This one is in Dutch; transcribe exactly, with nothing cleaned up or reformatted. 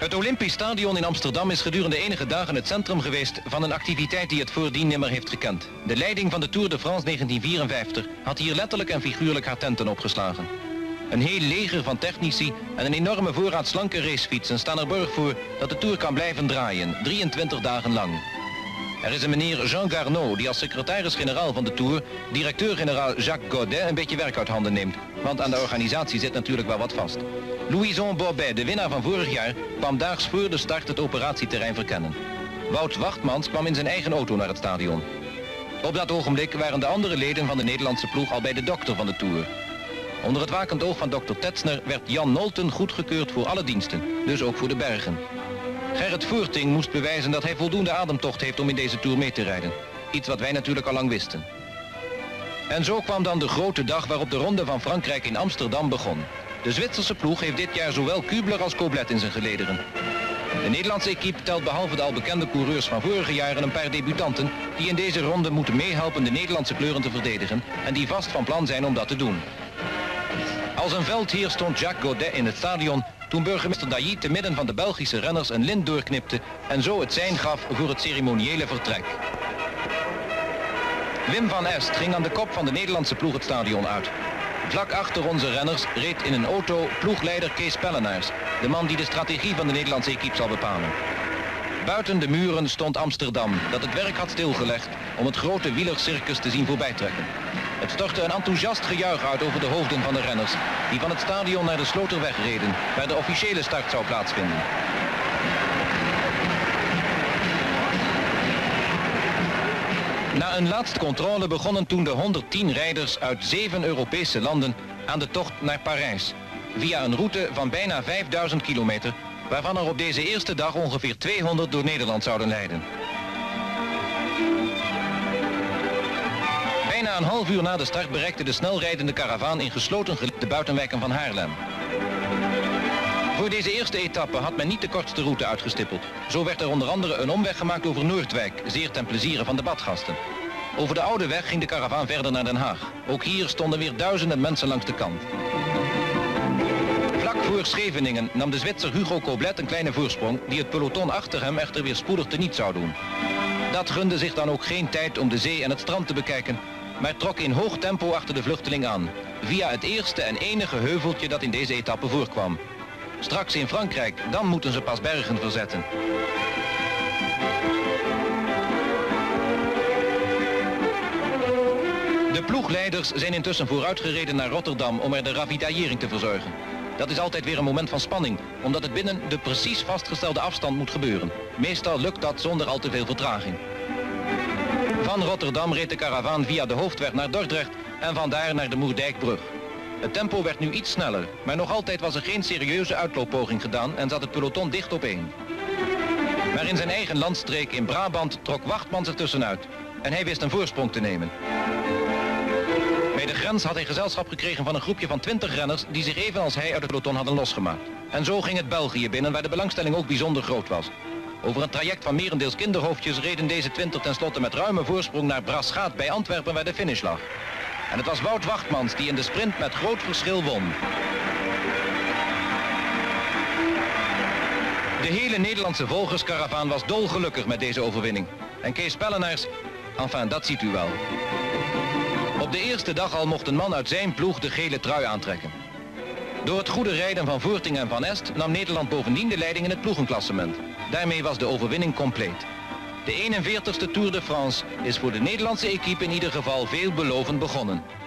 Het Olympisch Stadion in Amsterdam is gedurende enige dagen het centrum geweest van een activiteit die het voordien nimmer heeft gekend. De leiding van de Tour de France negentien vierenvijftig had hier letterlijk en figuurlijk haar tenten opgeslagen. Een heel leger van technici en een enorme voorraad slanke racefietsen staan er borg voor dat de Tour kan blijven draaien, drieëntwintig dagen lang. Er is een meneer Jean Garneau die als secretaris-generaal van de Tour, directeur-generaal Jacques Godet, een beetje werk uit handen neemt. Want aan de organisatie zit natuurlijk wel wat vast. Louison Bobet, de winnaar van vorig jaar, kwam daags voor de start het operatieterrein verkennen. Wout Wachtmans kwam in zijn eigen auto naar het stadion. Op dat ogenblik waren de andere leden van de Nederlandse ploeg al bij de dokter van de Tour. Onder het wakend oog van dokter Tetzner werd Jan Nolten goedgekeurd voor alle diensten, dus ook voor de bergen. Gerrit Voorting moest bewijzen dat hij voldoende ademtocht heeft om in deze Tour mee te rijden. Iets wat wij natuurlijk al lang wisten. En zo kwam dan de grote dag waarop de Ronde van Frankrijk in Amsterdam begon. De Zwitserse ploeg heeft dit jaar zowel Kubler als Koblet in zijn gelederen. De Nederlandse equipe telt behalve de al bekende coureurs van vorige jaren een paar debutanten die in deze ronde moeten meehelpen de Nederlandse kleuren te verdedigen en die vast van plan zijn om dat te doen. Als een veldheer stond Jacques Godet in het stadion toen burgemeester Dailly te midden van de Belgische renners een lint doorknipte en zo het sein gaf voor het ceremoniële vertrek. Wim van Est ging aan de kop van de Nederlandse ploeg het stadion uit. Vlak achter onze renners reed in een auto ploegleider Kees Pellenaars, de man die de strategie van de Nederlandse equipe zal bepalen. Buiten de muren stond Amsterdam, dat het werk had stilgelegd om het grote wielercircus te zien voorbijtrekken. Het stortte een enthousiast gejuich uit over de hoofden van de renners, die van het stadion naar de Sloterweg reden, waar de officiële start zou plaatsvinden. Na een laatste controle begonnen toen de honderdtien rijders uit zeven Europese landen aan de tocht naar Parijs, via een route van bijna vijfduizend kilometer, waarvan er op deze eerste dag ongeveer tweehonderd door Nederland zouden leiden. Bijna een half uur na de start bereikte de snelrijdende karavaan in gesloten gelid de buitenwijken van Haarlem. Voor deze eerste etappe had men niet de kortste route uitgestippeld. Zo werd er onder andere een omweg gemaakt over Noordwijk, zeer ten pleziere van de badgasten. Over de oude weg ging de karavaan verder naar Den Haag. Ook hier stonden weer duizenden mensen langs de kant. Vlak voor Scheveningen nam de Zwitser Hugo Koblet een kleine voorsprong die het peloton achter hem echter weer spoedig teniet zou doen. Dat gunde zich dan ook geen tijd om de zee en het strand te bekijken, maar trok in hoog tempo achter de vluchteling aan, via het eerste en enige heuveltje dat in deze etappe voorkwam. Straks in Frankrijk, dan moeten ze pas bergen verzetten. De ploegleiders zijn intussen vooruitgereden naar Rotterdam om er de ravitaillering te verzorgen. Dat is altijd weer een moment van spanning, omdat het binnen de precies vastgestelde afstand moet gebeuren. Meestal lukt dat zonder al te veel vertraging. Van Rotterdam reed de karavaan via de hoofdweg naar Dordrecht en vandaar naar de Moerdijkbrug. Het tempo werd nu iets sneller, maar nog altijd was er geen serieuze uitlooppoging gedaan en zat het peloton dicht opeen. Maar in zijn eigen landstreek in Brabant trok Wachtmans er tussenuit en hij wist een voorsprong te nemen. Bij de grens had hij gezelschap gekregen van een groepje van twintig renners die zich evenals hij uit het peloton hadden losgemaakt. En zo ging het België binnen waar de belangstelling ook bijzonder groot was. Over een traject van merendeels kinderhoofdjes reden deze twintig tenslotte met ruime voorsprong naar Braschaat bij Antwerpen waar de finish lag. En het was Wout Wachtmans die in de sprint met groot verschil won. De hele Nederlandse volgerskaravaan was dolgelukkig met deze overwinning. En Kees Pellenaars, enfin dat ziet u wel. Op de eerste dag al mocht een man uit zijn ploeg de gele trui aantrekken. Door het goede rijden van Voorting en Van Est nam Nederland bovendien de leiding in het ploegenklassement. Daarmee was de overwinning compleet. De eenenveertigste Tour de France is voor de Nederlandse equipe in ieder geval veelbelovend begonnen.